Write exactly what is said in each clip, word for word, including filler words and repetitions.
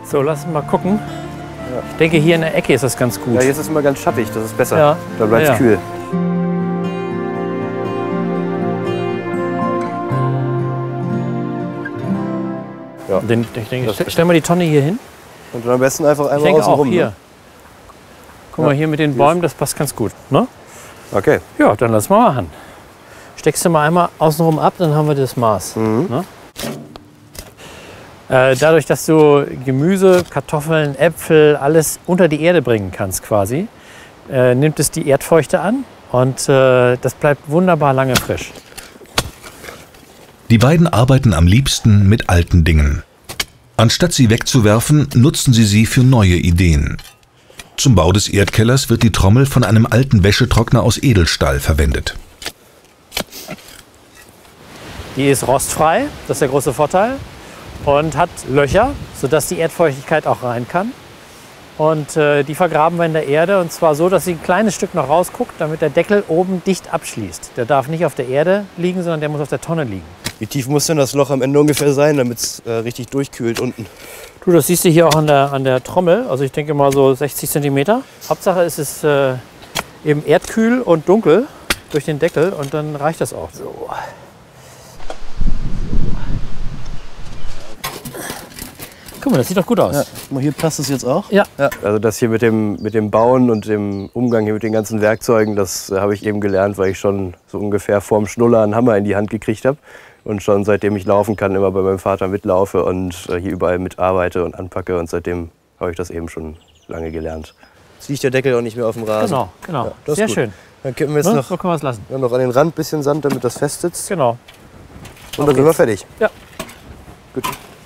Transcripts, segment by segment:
So, lass uns mal gucken. Ja. Ich denke, hier in der Ecke ist das ganz gut. Ja, hier ist es immer ganz schattig, das ist besser. Ja. Da bleibt es Ja, ja. kühl. Ja. Den, ich denke, Das- stell, stell mal die Tonne hier hin. Und dann am besten einfach Ich einmal denke außen auch rum. hier. Ne? Guck Ja. mal, hier mit den Bäumen, das passt ganz gut. Ne? Okay. Ja, dann lass mal machen. Steckst du mal einmal außenrum ab, dann haben wir das Maß. Mhm. Ne? Äh, dadurch, dass du Gemüse, Kartoffeln, Äpfel, alles unter die Erde bringen kannst quasi, äh, nimmt es die Erdfeuchte an und äh, das bleibt wunderbar lange frisch. Die beiden arbeiten am liebsten mit alten Dingen. Anstatt sie wegzuwerfen, nutzen sie sie für neue Ideen. Zum Bau des Erdkellers wird die Trommel von einem alten Wäschetrockner aus Edelstahl verwendet. Die ist rostfrei, das ist der große Vorteil, und hat Löcher, sodass die Erdfeuchtigkeit auch rein kann. Und äh, die vergraben wir in der Erde, und zwar so, dass sie ein kleines Stück noch rausguckt, damit der Deckel oben dicht abschließt. Der darf nicht auf der Erde liegen, sondern der muss auf der Tonne liegen. Wie tief muss denn das Loch am Ende ungefähr sein, damit es äh, richtig durchkühlt unten? Du, das siehst du hier auch an der, an der Trommel, also ich denke mal so sechzig Zentimeter. Hauptsache es ist äh, eben erdkühl und dunkel durch den Deckel, und dann reicht das auch. So. Guck mal, das sieht doch gut aus. Ja. Guck mal, hier passt es jetzt auch. Ja. Ja. Also das hier mit dem, mit dem Bauen und dem Umgang hier mit den ganzen Werkzeugen, das äh, habe ich eben gelernt, weil ich schon so ungefähr vorm Schnuller einen Hammer in die Hand gekriegt habe. Und schon seitdem ich laufen kann, immer bei meinem Vater mitlaufe und äh, hier überall mitarbeite und anpacke. Und seitdem habe ich das eben schon lange gelernt. Jetzt liegt der Deckel auch nicht mehr auf dem Rasen. Genau, genau. Ja, das ist Sehr gut. schön. Dann kippen wir jetzt Ne? noch, So können wir es lassen. ja, noch an den Rand ein bisschen Sand, damit das fest sitzt. Genau. Und dann sind wir fertig. Ja. Gut.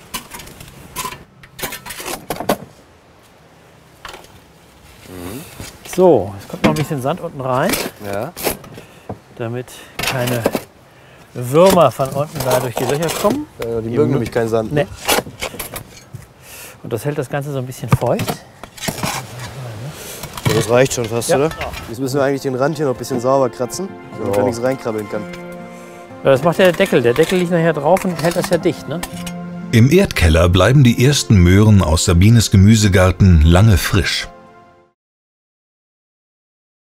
So, es kommt noch ein bisschen Sand unten rein, Ja. damit keine Würmer von unten da durch die Löcher kommen. Ja, die mögen nämlich keinen Sand. Nee. Und das hält das Ganze so ein bisschen feucht. Ja, das reicht schon fast, Ja. oder? Jetzt müssen wir eigentlich den Rand hier noch ein bisschen sauber kratzen, damit Ja. da nichts reinkrabbeln kann. Ja, das macht ja der Deckel. Der Deckel liegt nachher drauf und hält das ja dicht, ne? Im Erdkeller bleiben die ersten Möhren aus Sabines Gemüsegarten lange frisch.